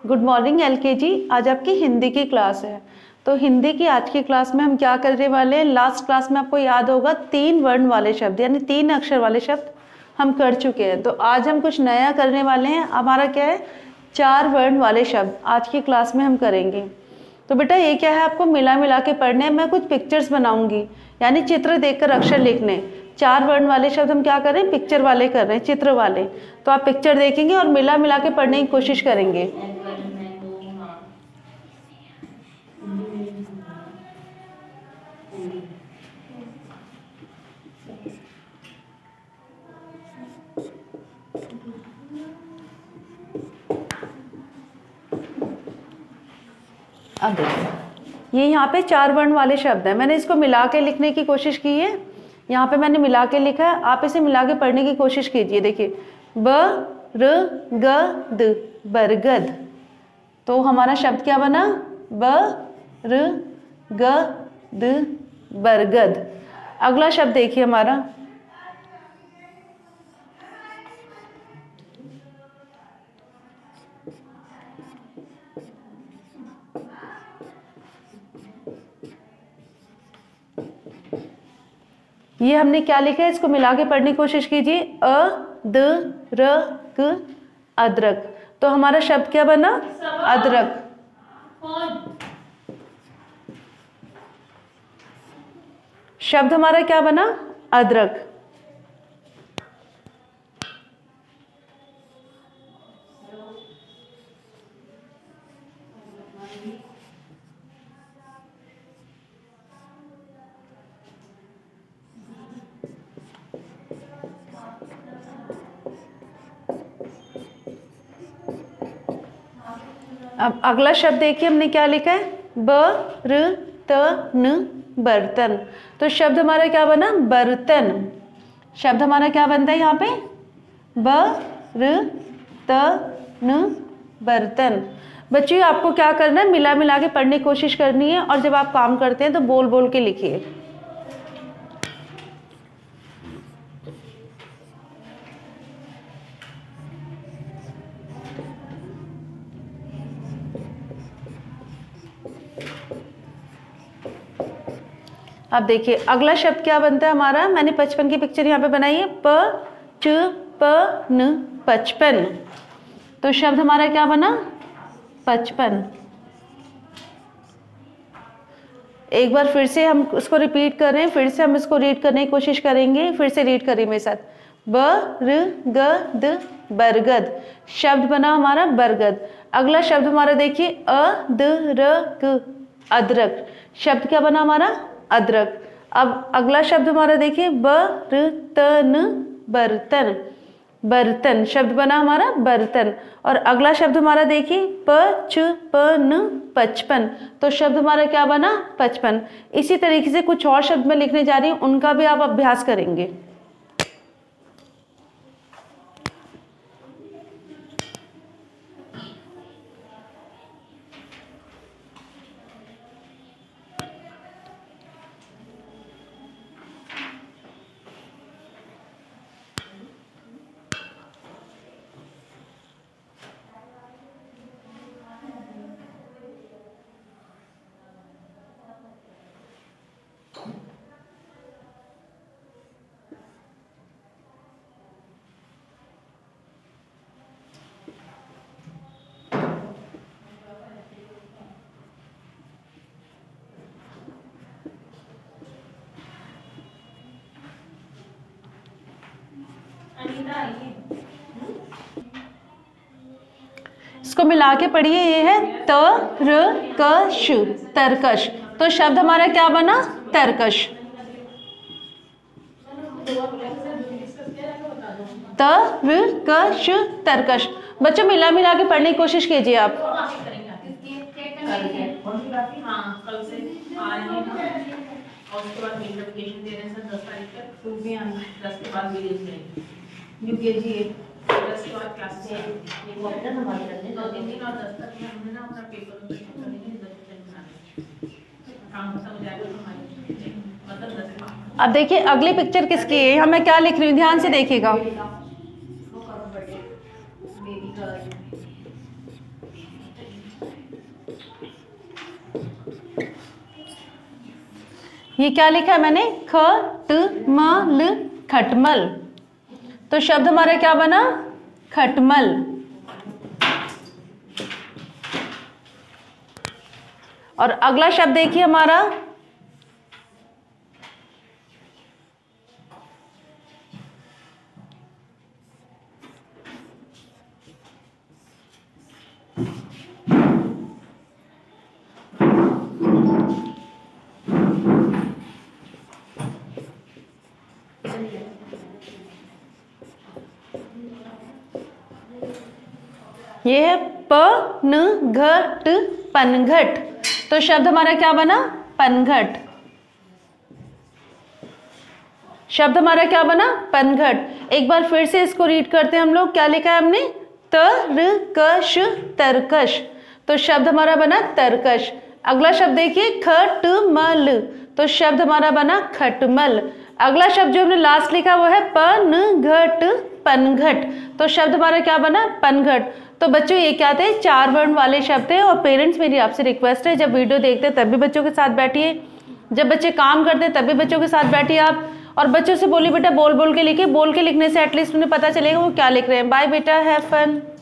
Good morning LKG. आज आपकी हिंदी की क्लास है। तो हिंदी की आज की क्लास में हम क्या करने वाले हैं, लास्ट क्लास में आपको याद होगा 3 वर्ण वाले शब्द यानी 3 अक्षर वाले शब्द हम कर चुके हैं। तो आज हम कुछ नया करने वाले हैं। हमारा क्या है, 4 वर्ण वाले शब्द आज की क्लास में हम करेंगे। तो बेटा ये क्या है, आपको मिला मिला के पढ़ने हैं। मैं कुछ पिक्चर्स बनाऊंगी यानी चित्र देखकर अक्षर लिखने। 4 वर्ण वाले शब्द हम क्या कर रहे हैं, पिक्चर वाले कर रहे हैं, चित्र वाले। तो आप पिक्चर देखेंगे और मिला मिला के पढ़ने की कोशिश करेंगे। अब देखिए, ये यहाँ पे 4 वर्ण वाले शब्द हैं। मैंने इसको मिला के लिखने की कोशिश की है। यहाँ पे मैंने मिला के लिखा है, आप इसे मिला के पढ़ने की कोशिश कीजिए। देखिए, ब र ग द, बरगद। तो हमारा शब्द क्या बना, ब र ग द, बरगद। अगला शब्द देखिए हमारा, ये हमने क्या लिखा है, इसको मिला के पढ़ने की कोशिश कीजिए। अ द र क, अदरक। तो हमारा शब्द क्या बना, अदरक। शब्द हमारा क्या बना, अदरक। अब अगला शब्द देखिए, हमने क्या लिखा है, ब र त न, बर्तन। तो शब्द हमारा क्या बना, बर्तन। शब्द हमारा क्या बनता है यहाँ पे, ब र त न, बर्तन। बच्चों आपको क्या करना है, मिला मिला के पढ़ने की कोशिश करनी है। और जब आप काम करते हैं तो बोल बोल के लिखिए। अब देखिए अगला शब्द क्या बनता है हमारा, मैंने 55 की पिक्चर यहाँ पे बनाई है, प च प न, 55। तो शब्द हमारा क्या बना, 55। एक बार फिर से हम इसको रिपीट कर रहे हैं, फिर से हम इसको रीड करने की कोशिश करेंगे। फिर से रीड करिए मेरे साथ, ब र ग द, बरगद। शब्द बना हमारा बरगद। अगला शब्द हमारा देखिए, अ द र क, अदरक। शब्द क्या बना हमारा, अदरक। अब अगला शब्द हमारा देखिए, ब र त न, बर्तन। बर्तन शब्द बना हमारा बर्तन। और अगला शब्द हमारा देखिए, प च प न, 55। तो शब्द हमारा क्या बना, 55। इसी तरीके से कुछ और शब्द मैं लिखने जा रही हूँ, उनका भी आप अभ्यास करेंगे। इसको मिला के पढ़िए, ये है त र क श, तरकश। तो शब्द हमारा क्या बना, तरकश। त र क श, तरकश। बच्चों मिला मिला के पढ़ने की कोशिश कीजिए आप। अब देखिए अगली पिक्चर किसकी है, यहाँ मैं क्या लिख रही हूँ, ध्यान से देखिएगा। ये क्या लिखा है मैंने, ख ट म ल, खटमल। तो शब्द हमारा क्या बना, खटमल। और अगला शब्द देखिए हमारा, ये है प न घ ट, पनघट। तो शब्द हमारा क्या बना, पनघट। शब्द हमारा क्या बना, पनघट। एक बार फिर से इसको रीड करते हैं हम लोग। क्या लिखा है हमने, तरकश, तरकश। तो शब्द हमारा बना तरकश। अगला शब्द देखिए, खटमल। तो शब्द हमारा बना खटमल। अगला शब्द जो हमने लास्ट लिखा वो है पनघट, पनघट। तो शब्द हमारा क्या बना, पनघट। तो बच्चों ये क्या थे, 4 वर्ण वाले शब्द थे। और पेरेंट्स मेरी आपसे रिक्वेस्ट है, जब वीडियो देखते हैं तब भी बच्चों के साथ बैठिए, जब बच्चे काम करते हैं तब भी बच्चों के साथ बैठिए आप। और बच्चों से बोलिए बेटा बोल बोल के लिखिए, बोल के लिखने से एटलीस्ट उन्हें पता चलेगा वो क्या लिख रहे हैं। बाय बेटा, हैव फन।